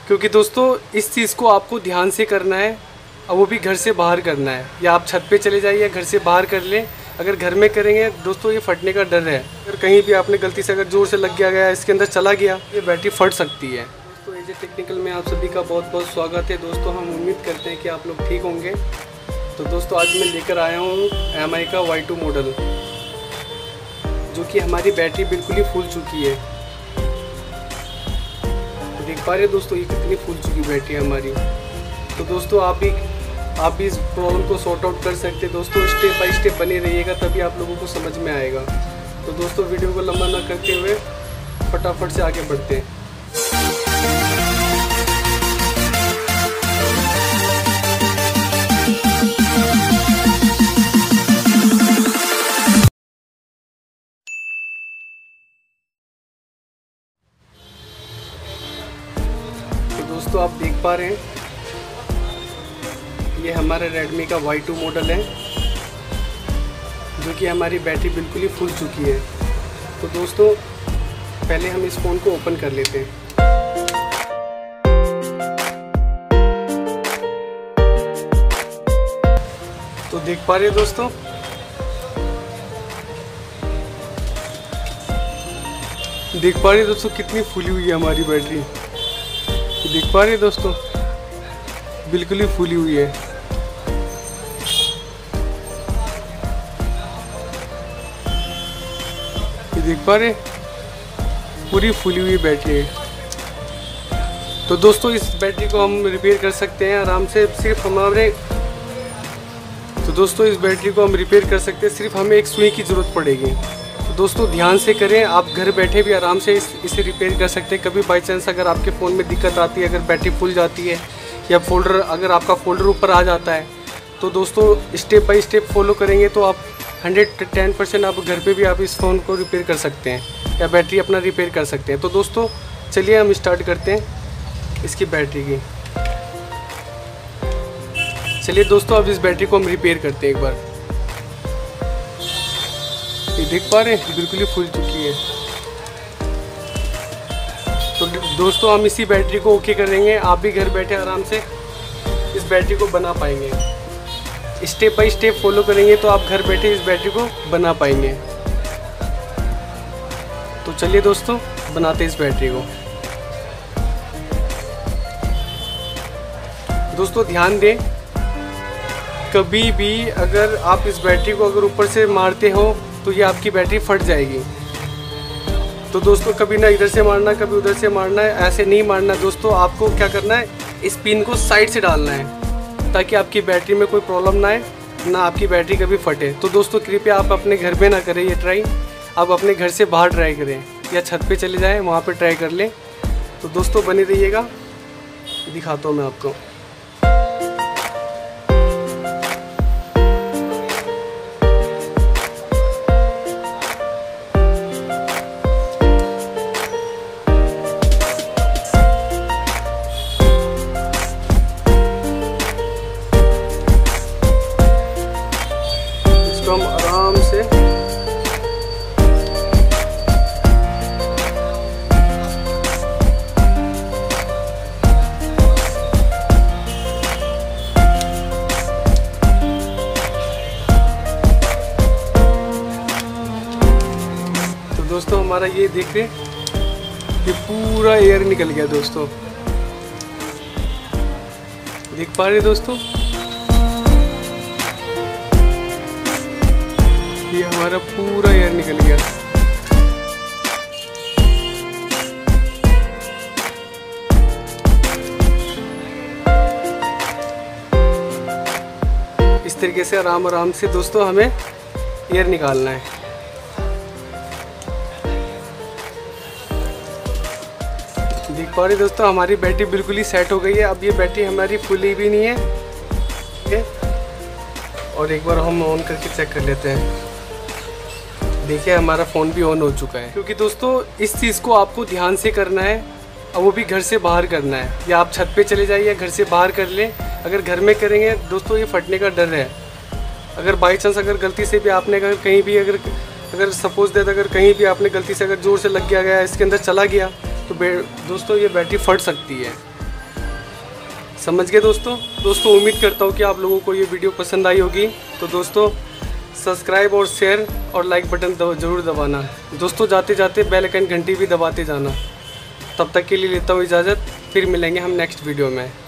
क्योंकि दोस्तों इस चीज़ को आपको ध्यान से करना है और वो भी घर से बाहर करना है। या आप छत पे चले जाइए, घर से बाहर कर लें। अगर घर में करेंगे दोस्तों ये फटने का डर है। अगर कहीं भी आपने गलती से अगर ज़ोर से लग गया इसके अंदर चला गया, ये बैटरी फट सकती है। दोस्तों एजे टेक्निकल में आप सभी का बहुत बहुत स्वागत है। दोस्तों हम उम्मीद करते हैं कि आप लोग ठीक होंगे। तो दोस्तों आज मैं लेकर आया हूँ MI का Y2 मॉडल, जो कि हमारी बैटरी बिल्कुल ही फूल चुकी है। तो देख पा रहे हैं दोस्तों ये कितनी फूल चुकी बैटरी है हमारी। तो दोस्तों आप भी इस प्रॉब्लम को सॉर्ट आउट कर सकते हैं। दोस्तों स्टेप बाय स्टेप बने रहिएगा, तभी आप लोगों को समझ में आएगा। तो दोस्तों वीडियो को लंबा ना करते हुए फटाफट से आगे बढ़ते हैं। तो दोस्तों आप देख पा रहे हैं ये हमारा Redmi का Y2 मॉडल है, जो कि हमारी बैटरी बिल्कुल ही फूल चुकी है। तो दोस्तों पहले हम इस फ़ोन को ओपन कर लेते हैं। तो देख पा रहे हैं दोस्तों कितनी फूली हुई है हमारी बैटरी। देख पा रहे हैं दोस्तों बिल्कुल ही फूली हुई है। ये देख पा रहे पूरी फूली हुई बैटरी है। तो दोस्तों इस बैटरी को हम रिपेयर कर सकते हैं आराम से। सिर्फ हमें एक सुई की ज़रूरत पड़ेगी। तो दोस्तों ध्यान से करें, आप घर बैठे भी आराम से इसे रिपेयर कर सकते हैं। कभी बाई चांस अगर आपके फ़ोन में दिक्कत आती है, अगर बैटरी फूल जाती है या अगर आपका फोल्डर ऊपर आ जाता है, तो दोस्तों स्टेप बाय स्टेप फॉलो करेंगे तो आप 110% आप घर पे भी आप इस फ़ोन को रिपेयर कर सकते हैं या बैटरी अपना रिपेयर कर सकते हैं। तो दोस्तों चलिए हम स्टार्ट करते हैं इसकी बैटरी की। चलिए दोस्तों अब इस बैटरी को हम रिपेयर करते हैं एक बार। ये देख पा रहे हैं बिल्कुल ही फूल चुकी है। तो दोस्तों हम इसी बैटरी को ओके करेंगे। आप भी घर बैठे आराम से इस बैटरी को बना पाएंगे। स्टेप बाय स्टेप फॉलो करेंगे तो आप घर बैठे इस बैटरी को बना पाएंगे। तो चलिए दोस्तों बनाते हैं इस बैटरी को। दोस्तों ध्यान दें, कभी भी अगर आप इस बैटरी को अगर ऊपर से मारते हो तो ये आपकी बैटरी फट जाएगी। तो दोस्तों कभी ना इधर से मारना कभी उधर से मारना है, ऐसे नहीं मारना। दोस्तों आपको क्या करना है, इस पिन को साइड से डालना है ताकि आपकी बैटरी में कोई प्रॉब्लम ना आए, ना आपकी बैटरी कभी फटे। तो दोस्तों कृपया आप अपने घर में ना करें ये ट्राई, आप अपने घर से बाहर ट्राई करें या छत पे चले जाएं, वहाँ पे ट्राई कर लें। तो दोस्तों बने रहिएगा, दिखाता हूँ मैं आपको। हम आराम से तो दोस्तों हमारा ये देखिए ये पूरा एयर निकल गया। दोस्तों देख पा रहे दोस्तों ये हमारा पूरा एयर निकल गया। इस तरीके से आराम से दोस्तों हमें एयर निकालना है। देख पा रहे दोस्तों हमारी बैटरी बिल्कुल ही सेट हो गई है। अब ये बैटरी हमारी फुली भी नहीं है, ठीक है। और एक बार हम ऑन करके चेक कर लेते हैं। देखिए हमारा फ़ोन भी ऑन हो चुका है। क्योंकि दोस्तों इस चीज़ को आपको ध्यान से करना है और वो भी घर से बाहर करना है। या आप छत पे चले जाइए, घर से बाहर कर लें। अगर घर में करेंगे दोस्तों ये फटने का डर है। अगर बाई चांस अगर गलती से भी आपने अगर कहीं भी अगर सपोज दैट अगर कहीं भी आपने गलती से अगर ज़ोर से लग गया इसके अंदर चला गया तो दोस्तों ये बैटरी फट सकती है। समझ गए दोस्तों उम्मीद करता हूँ कि आप लोगों को ये वीडियो पसंद आई होगी। तो दोस्तों सब्सक्राइब और शेयर और लाइक बटन ज़रूर दबाना। दोस्तों जाते जाते बेल आइकन घंटी भी दबाते जाना। तब तक के लिए लेता हूँ इजाज़त, फिर मिलेंगे हम नेक्स्ट वीडियो में।